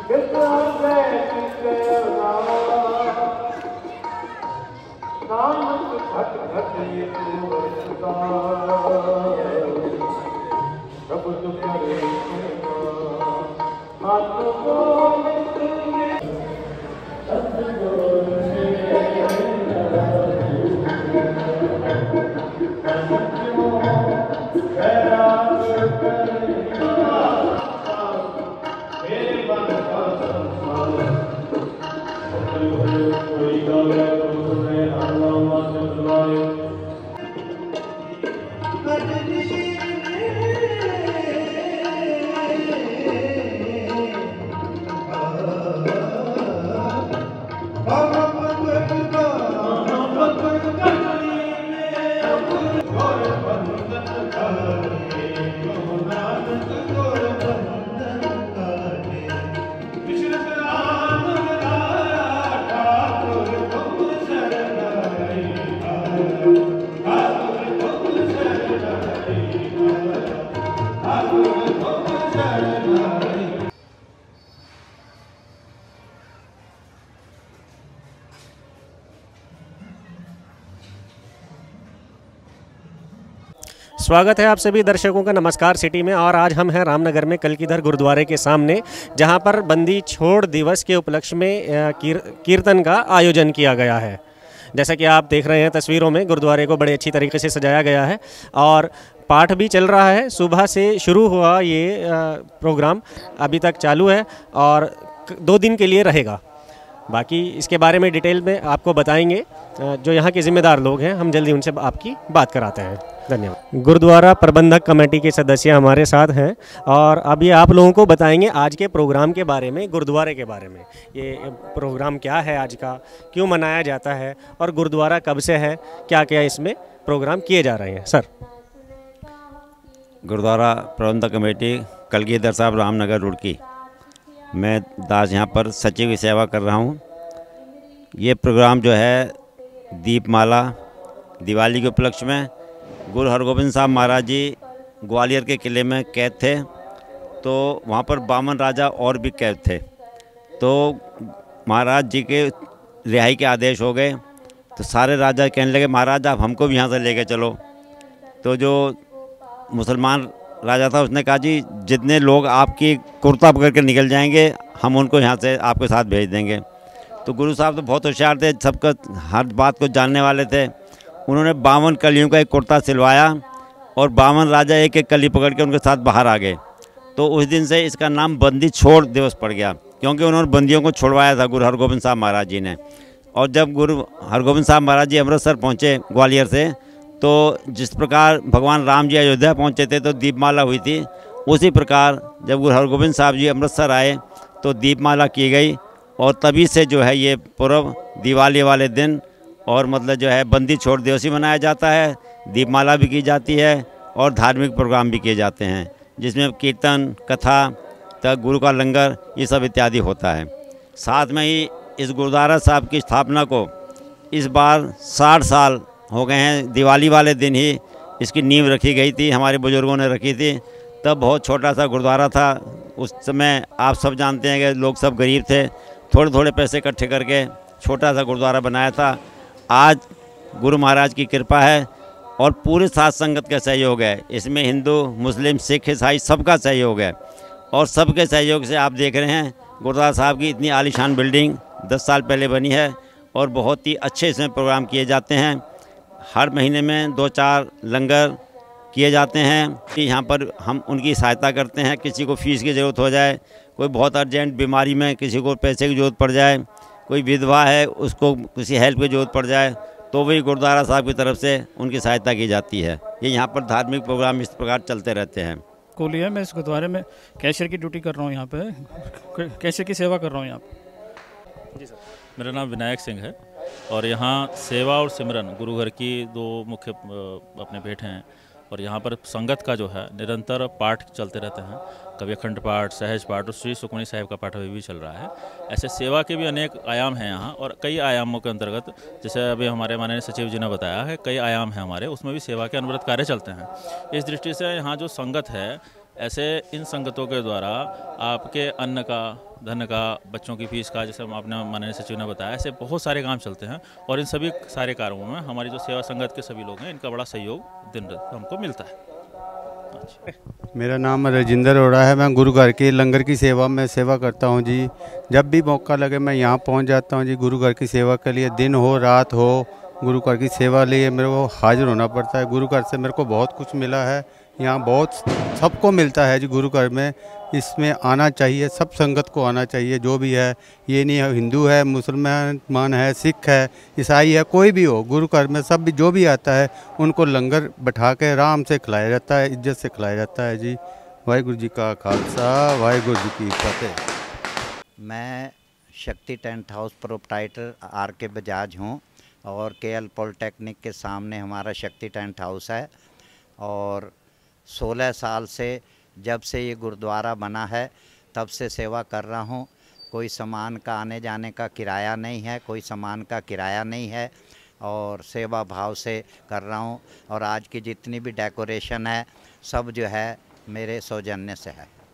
स्वागत है आप सभी दर्शकों का नमस्कार सिटी में। और आज हम हैं रामनगर में कलगीधर गुरुद्वारे के सामने, जहां पर बंदी छोड़ दिवस के उपलक्ष्य में कीर्तन का आयोजन किया गया है। जैसा कि आप देख रहे हैं तस्वीरों में, गुरुद्वारे को बड़े अच्छी तरीके से सजाया गया है और पाठ भी चल रहा है। सुबह से शुरू हुआ ये प्रोग्राम अभी तक चालू है और 2 दिन के लिए रहेगा। बाकी इसके बारे में डिटेल में आपको बताएंगे जो यहाँ के ज़िम्मेदार लोग हैं। हम जल्दी उनसे आपकी बात कराते हैं। धन्यवाद। गुरुद्वारा प्रबंधक कमेटी के सदस्य हमारे साथ हैं और अभी आप लोगों को बताएंगे आज के प्रोग्राम के बारे में, गुरुद्वारे के बारे में। ये प्रोग्राम क्या है आज का, क्यों मनाया जाता है और गुरुद्वारा कब से है, क्या क्या इसमें प्रोग्राम किए जा रहे हैं। सर। गुरुद्वारा प्रबंधक कमेटी कलगीधर साहब रामनगर रुड़की, मैं दास यहाँ पर सचिव की सेवा कर रहा हूँ। ये प्रोग्राम जो है दीपमाला दिवाली के उपलक्ष्य में, गुरु हरगोविंद साहब महाराज जी ग्वालियर के किले में कैद थे, तो वहाँ पर 52 राजा और भी कैद थे। तो महाराज जी के रिहाई के आदेश हो गए, तो सारे राजा कहने लगे महाराज आप हमको भी यहाँ से लेके चलो। तो जो मुसलमान राजा था उसने कहा जी जितने लोग आपकी कुर्ता पकड़ के निकल जाएंगे हम उनको यहाँ से आपके साथ भेज देंगे। तो गुरु साहब तो बहुत होशियार थे, सबका हर बात को जानने वाले थे। उन्होंने 52 कलियों का एक कुर्ता सिलवाया और 52 राजा एक एक कली पकड़ के उनके साथ बाहर आ गए। तो उस दिन से इसका नाम बंदी छोड़ दिवस पड़ गया, क्योंकि उन्होंने बंदियों को छुड़वाया था गुरु हरगोविंद साहब महाराज जी ने। और जब गुरु हरगोविंद साहब महाराज जी अमृतसर पहुँचे ग्वालियर से, तो जिस प्रकार भगवान राम जी अयोध्या पहुँचे थे तो दीपमाला हुई थी, उसी प्रकार जब गुरु हरगोविंद साहब जी अमृतसर आए तो दीपमाला की गई। और तभी से जो है ये पर्व दिवाली वाले दिन और मतलब जो है बंदी छोड़ दिवस ही मनाया जाता है। दीपमाला भी की जाती है और धार्मिक प्रोग्राम भी किए जाते हैं, जिसमें कीर्तन, कथा, तक गुरु का लंगर, ये सब इत्यादि होता है। साथ में ही इस गुरुद्वारा साहब की स्थापना को इस बार 60 साल हो गए हैं। दिवाली वाले दिन ही इसकी नींव रखी गई थी, हमारे बुज़ुर्गों ने रखी थी। तब बहुत छोटा सा गुरुद्वारा था। उस समय आप सब जानते हैं कि लोग सब गरीब थे, थोड़े थोड़े पैसे इकट्ठे करके छोटा सा गुरुद्वारा बनाया था। आज गुरु महाराज की कृपा है और पूरे साथ संगत का सहयोग है। इसमें हिंदू, मुस्लिम, सिख, ईसाई सबका सहयोग है। और सबके सहयोग से आप देख रहे हैं गुरुद्वारा साहब की इतनी आलीशान बिल्डिंग 10 साल पहले बनी है और बहुत ही अच्छे इसमें प्रोग्राम किए जाते हैं। हर महीने में 2-4 लंगर किए जाते हैं। यहाँ पर हम उनकी सहायता करते हैं। किसी को फीस की ज़रूरत हो जाए, कोई बहुत अर्जेंट बीमारी में किसी को पैसे की ज़रूरत पड़ जाए, कोई विधवा है उसको किसी हेल्प की ज़रूरत पड़ जाए, तो वही गुरुद्वारा साहब की तरफ से उनकी सहायता की जाती है। ये यहाँ पर धार्मिक प्रोग्राम इस प्रकार चलते रहते हैं। कोहली है, मैं इस गुरुद्वारे में कैशियर की ड्यूटी कर रहा हूँ। यहाँ पे कैशियर की सेवा कर रहा हूँ यहाँ पे। जी सर। मेरा नाम विनायक सिंह है और यहाँ सेवा और सिमरन गुरु घर की 2 मुख्य अपने भेंट हैं। और यहाँ पर संगत का जो है निरंतर पाठ चलते रहते हैं, कभी अखंड पाठ, सहज पाठ और श्री सुखमनी साहिब का पाठ अभी भी चल रहा है। ऐसे सेवा के भी अनेक आयाम हैं यहाँ और कई आयामों के अंतर्गत, जैसे अभी हमारे माननीय सचिव जी ने बताया है, कई आयाम हैं हमारे, उसमें भी सेवा के अनवरत कार्य चलते हैं। इस दृष्टि से यहाँ जो संगत है ऐसे इन संगतों के द्वारा आपके अन्न का, धन का, बच्चों की फीस का, जैसे आपने माननीय सचिव ने बताया, ऐसे बहुत सारे काम चलते हैं और इन सभी सारे कार्यों में हमारी जो सेवा संगत के सभी लोग हैं, इनका बड़ा सहयोग दिन रात हमको मिलता है। मेरा नाम राजेंद्र अरोड़ा है। मैं गुरु घर के लंगर की सेवा में सेवा करता हूं जी। जब भी मौका लगे मैं यहां पहुंच जाता हूं जी। गुरु घर की सेवा के लिए दिन हो रात हो, गुरु घर की सेवा लिए मेरे को हाजिर होना पड़ता है। गुरु घर से मेरे को बहुत कुछ मिला है। यहाँ बहुत सबको मिलता है जी गुरु घर में। इसमें आना चाहिए, सब संगत को आना चाहिए, जो भी है। ये नहीं है हिंदू है, मुसलमान है, सिख है, ईसाई है, कोई भी हो, गुरु घर में सब भी जो भी आता है उनको लंगर बैठा के आराम से खिलाया जाता है, इज्जत से खिलाया जाता है जी। वाहिगुरु जी का खालसा, वाहिगुरु जी की फतेह। मैं Shakti tent house proprietor RK Bajaj हूँ और KL पॉलिटेक्निक के सामने हमारा शक्ति टेंट हाउस है। और 16 साल से जब से ये गुरुद्वारा बना है तब से सेवा कर रहा हूँ। कोई सामान का आने जाने का किराया नहीं है, कोई सामान का किराया नहीं है और सेवा भाव से कर रहा हूँ। और आज की जितनी भी डेकोरेशन है सब जो है मेरे सौजन्य से है।